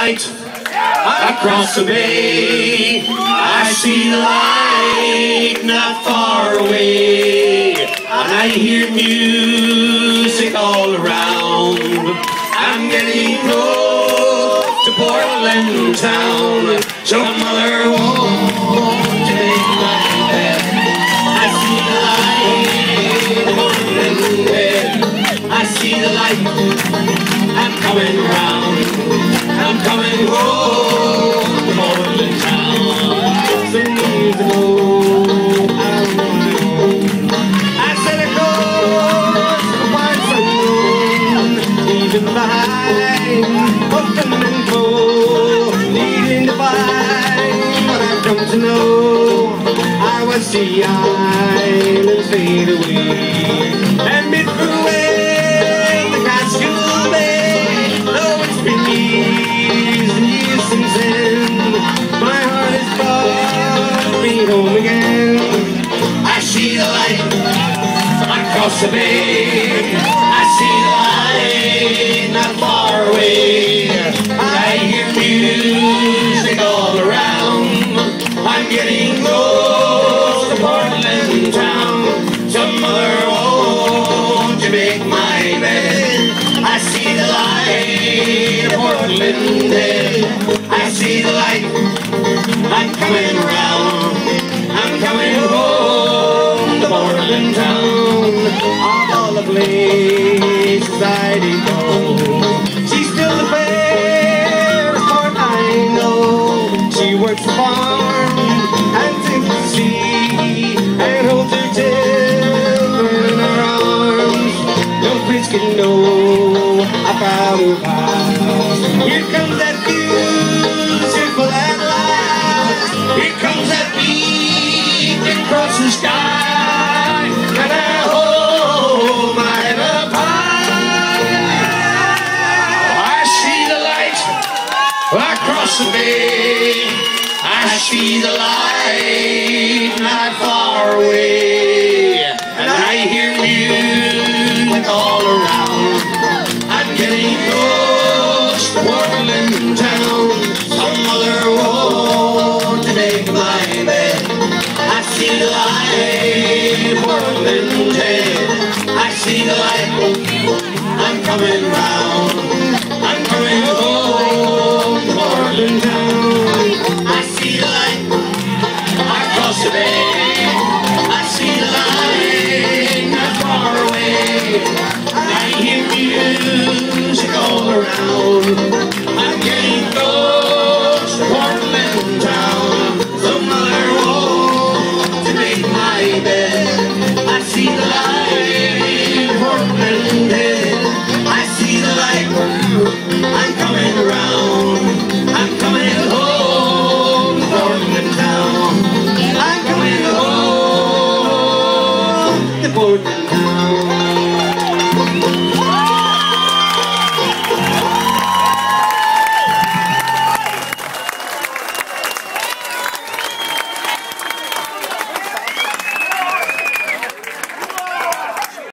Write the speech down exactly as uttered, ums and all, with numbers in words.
light across the bay. I see the light not far away. And I hear music all around. I'm getting close to Portland town. So mother, won't you make my bed? I see the light in Portland bed. I see the light. I'm coming round. I'm coming home to Portland town. Some years ago, I wanted home. I said I go to find someone, leaving behind open and cold, needing to find what I've come to know. I watched the islands fade away and be through away the Cascade Bay. Though it's been years and years since then, my heart has brought me home again. I see the light across the bay. I see the light not far away. I hear music all around. I'm getting close to Portland town. Some mother, won't you make my bed? I see the light of Portland bed. I see the light. I'm coming around. I'm coming home to Portland town. Of all the places I did go, she's still the fairest part I know. She works the farm and takes the sea and holds her children in her arms. No fish can know about her past. Here comes that beautiful at last. Here comes that beacon across the sky. And I hold my head up high. I see the light across the bay. I see the light not far away.